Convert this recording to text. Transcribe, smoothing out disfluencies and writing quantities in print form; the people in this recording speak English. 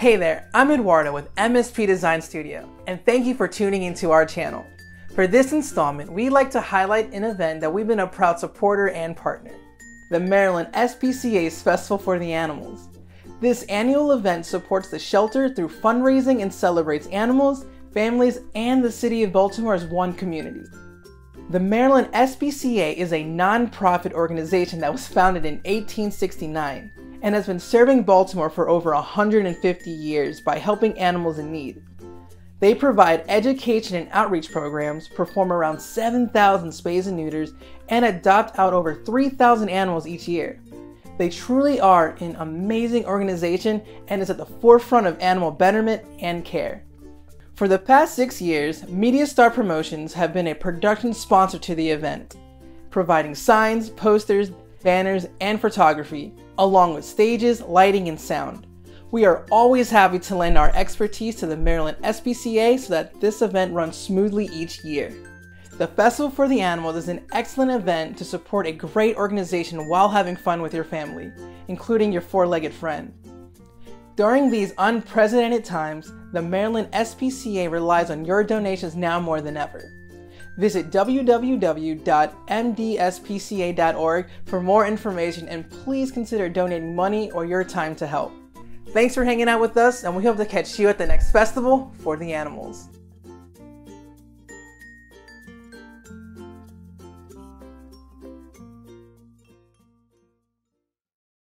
Hey there, I'm Eduardo with MSP Design Studio, and thank you for tuning into our channel. For this installment, we'd like to highlight an event that we've been a proud supporter and partner, the Maryland SPCA's Festival for the Animals. This annual event supports the shelter through fundraising and celebrates animals, families, and the city of Baltimore as one community. The Maryland SPCA is a non-profit organization that was founded in 1869 and has been serving Baltimore for over 150 years by helping animals in need. They provide education and outreach programs, perform around 7,000 spays and neuters, and adopt out over 3,000 animals each year. They truly are an amazing organization and is at the forefront of animal betterment and care. For the past 6 years, Media Star Promotions have been a production sponsor to the event, providing signs, posters, banners, and photography, along with stages, lighting, and sound. We are always happy to lend our expertise to the Maryland SPCA so that this event runs smoothly each year. The Festival for the Animals is an excellent event to support a great organization while having fun with your family, including your four-legged friend. During these unprecedented times, the Maryland SPCA relies on your donations now more than ever. Visit www.mdspca.org for more information, and please consider donating money or your time to help. Thanks for hanging out with us, and we hope to catch you at the next Festival for the Animals.